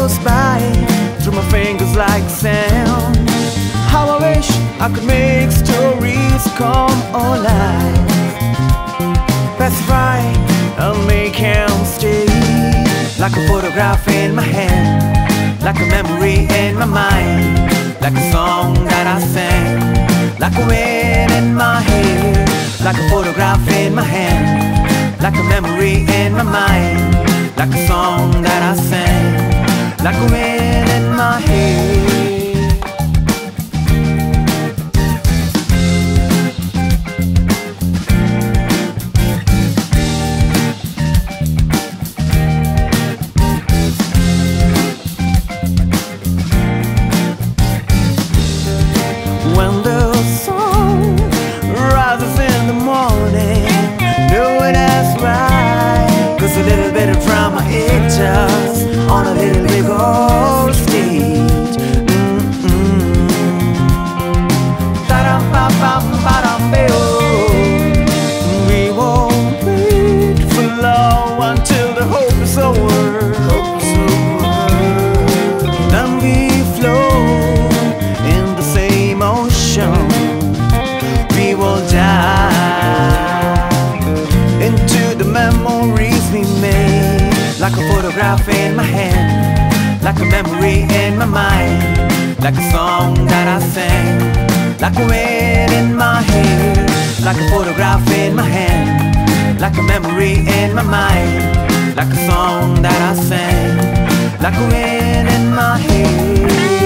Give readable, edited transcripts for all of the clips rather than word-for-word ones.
goes by through my fingers like sound. How I wish I could make stories come alive. Pacify and make him stay. Like a photograph in my hand, like a memory in my mind, like a song that I sang, like a wind in my hair. Like a photograph in my hand, like a memory in my mind, like a song that I sang, like a wind in my hair. When the sun rises in the morning, know it as right, 'cause a little bit of drama it does on a little big old stage. We won't wait for long until the hope is over. Then we float in the same ocean. We will dive into the memories we made. Like a photograph in my hand, like a memory in my mind, like a song that I sang, like a wind in my hair. Like a photograph in my hand, like a memory in my mind, like a song that I sang, like a wind in my hair.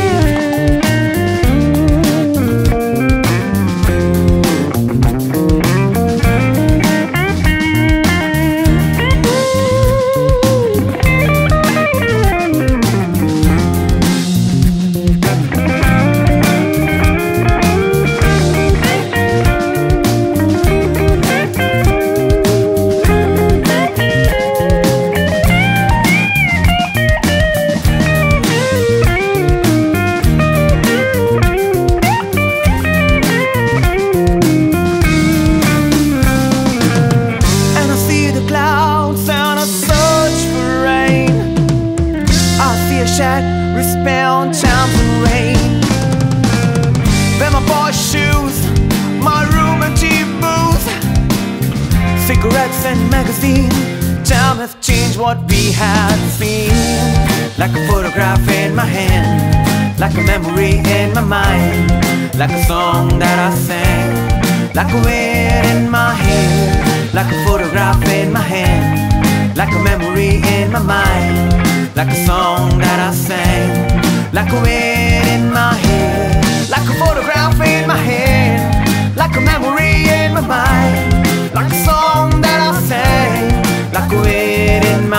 Cigarettes and magazines, time has changed what we had seen. Like a photograph in my hand, like a memory in my mind, like a song that I sang, like a wind in my hair. Like a photograph in my hand, like a memory in my mind, like a song that I sang, like a wind in my hair. Like a photograph in my hand, like a memory in my mind, like a song that I sang, like a wind in